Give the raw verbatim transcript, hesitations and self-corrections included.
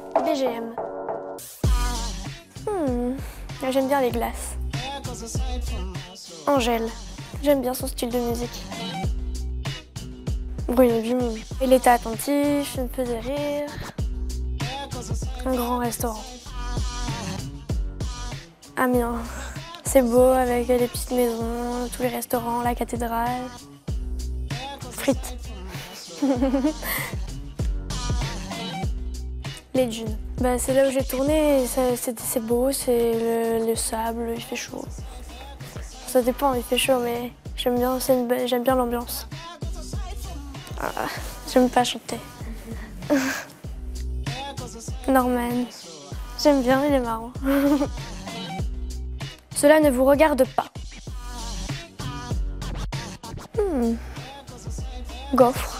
B G M. Hmm, j'aime bien les glaces. Angèle. J'aime bien son style de musique. Bruno Dumont. Il était attentif, il me faisait rire. Un grand restaurant. Amiens. C'est beau avec les petites maisons, tous les restaurants, la cathédrale. Frites. Les dunes. Bah, c'est là où j'ai tourné, c'est beau, c'est le, le sable, il fait chaud. Ça dépend, il fait chaud, mais j'aime bien, j'aime bien l'ambiance. Ah, j'aime pas chanter. Norman. J'aime bien, il est marrant. Cela ne vous regarde pas. Hmm. Gaufre.